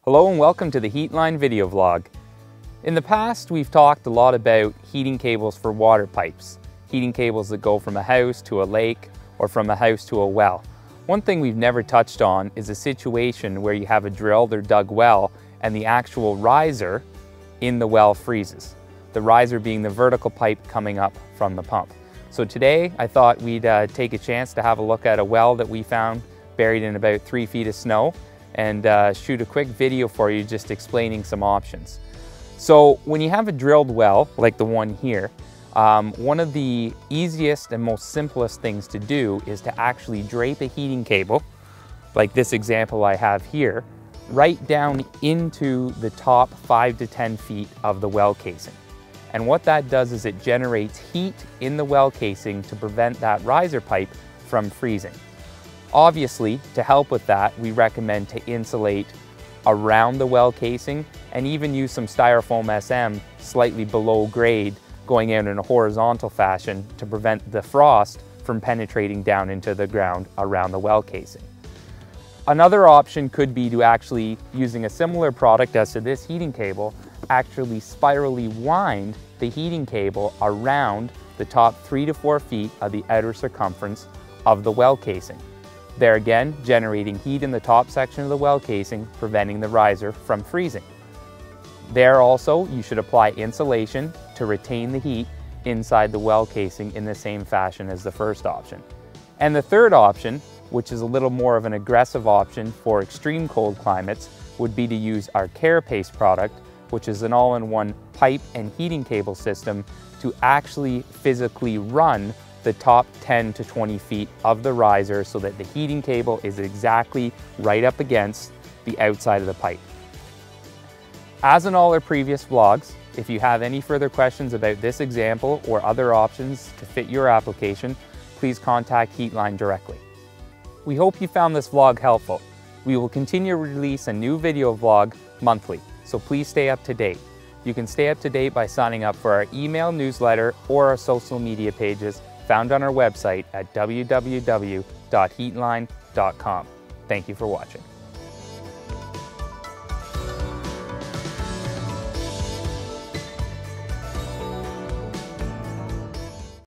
Hello and welcome to the Heatline video vlog. In the past, we've talked a lot about heating cables for water pipes, heating cables that go from a house to a lake or from a house to a well. One thing we've never touched on is a situation where you have a drilled or dug well and the actual riser in the well freezes. The riser being the vertical pipe coming up from the pump. So today I thought we'd take a chance to have a look at a well that we found buried in about 3 feet of snow and shoot a quick video for you just explaining some options. So when you have a drilled well like the one here, one of the easiest and most simplest things to do is to actually drape a heating cable, like this example I have here, right down into the top 5 to 10 feet of the well casing. And what that does is it generates heat in the well casing to prevent that riser pipe from freezing. Obviously, to help with that, we recommend to insulate around the well casing and even use some styrofoam SM slightly below grade going out in a horizontal fashion to prevent the frost from penetrating down into the ground around the well casing. Another option could be to actually, using a similar product as to this heating cable, actually spirally wind the heating cable around the top 3 to 4 feet of the outer circumference of the well casing. There again, generating heat in the top section of the well casing, preventing the riser from freezing. There also, you should apply insulation to retain the heat inside the well casing in the same fashion as the first option. And the third option, which is a little more of an aggressive option for extreme cold climates, would be to use our Carapace product, which is an all-in-one pipe and heating cable system to actually physically run the top 10 to 20 feet of the riser so that the heating cable is exactly right up against the outside of the pipe. As in all our previous vlogs, if you have any further questions about this example or other options to fit your application, please contact Heatline directly. We hope you found this vlog helpful. We will continue to release a new video vlog monthly, so please stay up to date. You can stay up to date by signing up for our email newsletter or our social media pages found on our website at www.heatline.com. Thank you for watching.